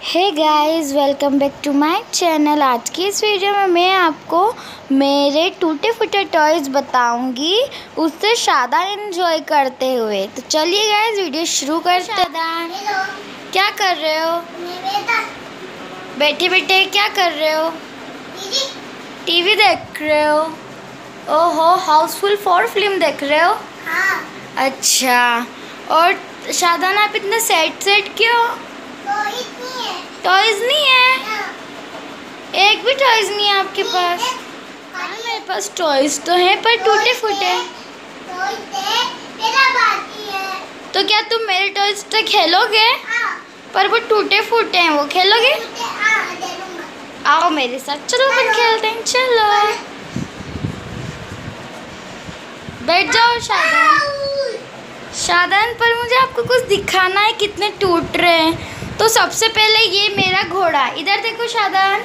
Hey guys, welcome back to my channel. आज की इस वीडियो में मैं आपको मेरे टूटे फूटे टॉयज़ बताऊंगी, उससे शादान एंजॉय करते हुए। तो चलिए गाइस, वीडियो शुरू करते हैं। क्या कर रहे हो? बैठे बैठे क्या कर रहे हो? टीवी देख रहे हो? ओहो, हाउसफुल 4 फिल्म देख रहे हो? हाँ। अच्छा, और शादान आप इतने सैड क्यों? टॉयज नहीं है? एक भी टॉयज नहीं है आपके पास? हाँ, मेरे पास टॉयज तो हैं पर टूटे फूटे। तो क्या तुम मेरे टॉयज से खेलोगे? पर वो टूटे फूटे हैं, वो खेलोगे? आओ मेरे साथ, चलो अपन खेलते हैं। चलो बैठ जाओ शादान, पर मुझे आपको कुछ दिखाना है कितने टूट रहे हैं। तो सबसे पहले ये मेरा घोड़ा, इधर देखो शादान,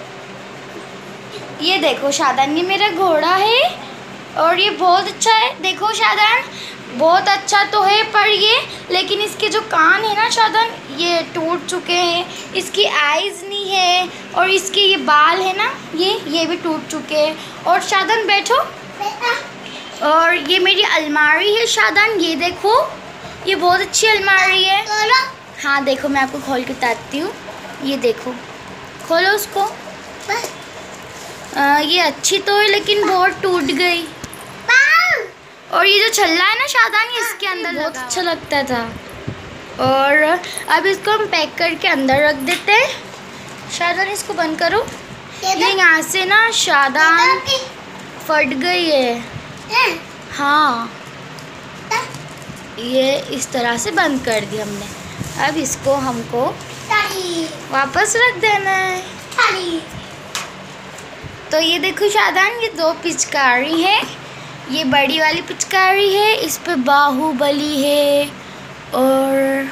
ये देखो शादान, ये मेरा घोड़ा है और ये बहुत अच्छा है। देखो शादान, बहुत अच्छा तो है पर ये, लेकिन इसके जो कान है ना शादान, ये टूट चुके हैं। इसकी आईज नहीं है और इसके ये बाल है ना, ये भी टूट चुके हैं। और शादान बैठो। और ये मेरी अलमारी है शादान, ये देखो, ये बहुत अच्छी अलमारी है। हाँ देखो, मैं आपको खोल के बताती हूँ। ये देखो, खोलो उसको। ये अच्छी तो है लेकिन बहुत टूट गई। और ये जो छल्ला है ना शादान, ये इसके अंदर बहुत अच्छा लगता था। और अब इसको हम पैक करके अंदर रख देते हैं। शादान, इसको बंद करो। ये यहाँ से ना शादान फट गई है। हाँ, ये इस तरह से बंद कर दी हमने। अब इसको हमको वापस रख देना है। तो ये देखो शादान, ये 2 पिचकारी है। ये बड़ी वाली पिचकारी है, इस पे बाहुबली है और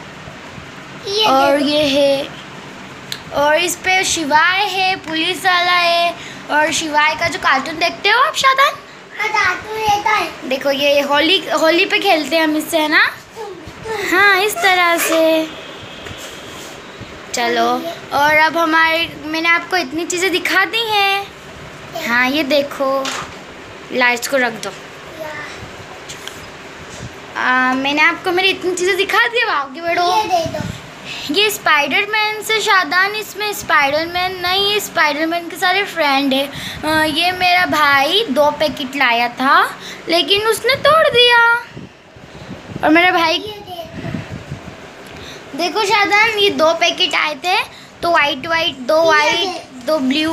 ये है, और इस पे शिवाय है, पुलिस वाला है। और शिवाय का जो कार्टून देखते हो आप शादान, देखो ये होली पे खेलते हैं हम इससे, है ना? हाँ, इस तरह से। चलो, और अब मैंने आपको इतनी चीज़ें दिखा दी हैं। हाँ, ये देखो, लाइट्स को रख दो। मैंने आपको मेरी इतनी चीज़ें दिखा दी। अब आगे बढ़ो। ये स्पाइडरमैन से शादान, इसमें स्पाइडरमैन नहीं है, स्पाइडरमैन के सारे फ्रेंड है। ये मेरा भाई 2 पैकेट लाया था लेकिन उसने तोड़ दिया। और मेरा भाई, देखो शादान, ये 2 पैकेट आए थे, तो वाइट 2 वाइट, 2 ब्लू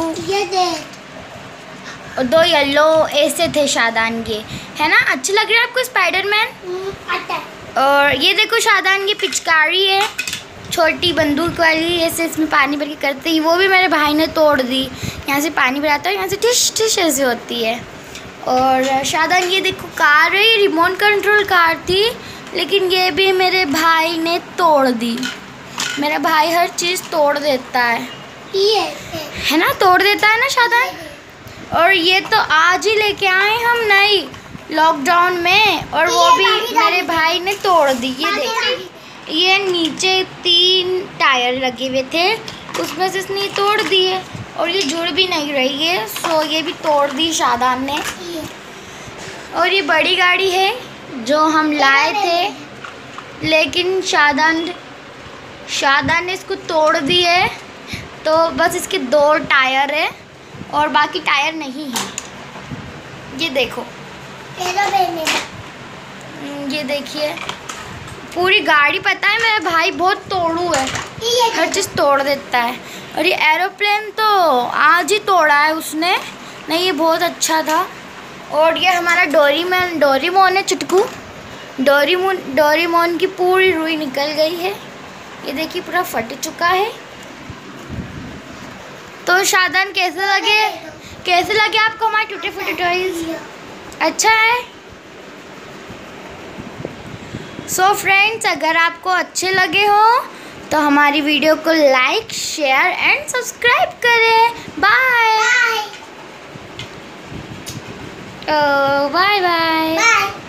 और 2 येलो, ऐसे थे शादान। ये है ना, अच्छे लग रहे हैं आपको स्पाइडरमैन? और ये देखो शादान, ये पिचकारी है, छोटी बंदूक वाली, ऐसे इसमें पानी भर के करते ही, वो भी मेरे भाई ने तोड़ दी। यहाँ से पानी भराता है, यहाँ से टिश टिश ऐसे होती है। और शादान, ये देखो कार है, ये रिमोट कंट्रोल कार थी, लेकिन ये भी मेरे भाई ने तोड़ दी। मेरा भाई हर चीज़ तोड़ देता है ना, तोड़ देता है ना शादान। और ये तो आज ही लेके आए हम नई, लॉकडाउन में, और वो भी मेरे भाई ने तोड़ दी। ये देखिए, ये नीचे 3 टायर लगे हुए थे, उसमें से इसने तोड़ दिए। और ये जुड़ भी नहीं रही है, सो ये भी तोड़ दी शादान ने। और ये बड़ी गाड़ी है जो हम लाए थे, लेकिन शादान ने इसको तोड़ दी है। तो बस इसके 2 टायर है और बाकी टायर नहीं है। ये देखो, ये देखिए, पूरी गाड़ी, पता है मेरा भाई बहुत तोड़ू है, हर चीज़ तोड़ देता है। और ये एरोप्लेन तो आज ही तोड़ा है उसने, नहीं ये बहुत अच्छा था। और ये हमारा डोरीमोन है, चुटकू डोरीमोन की पूरी रुई निकल गई है। ये देखिए, पूरा फट चुका है। तो शादान, कैसे लगे आपको हमारे टूटे फूटे टॉयज? अच्छा है? सो फ्रेंड्स, अगर आपको अच्छे लगे हो तो हमारी वीडियो को लाइक, शेयर एंड सब्सक्राइब करें। Bye bye.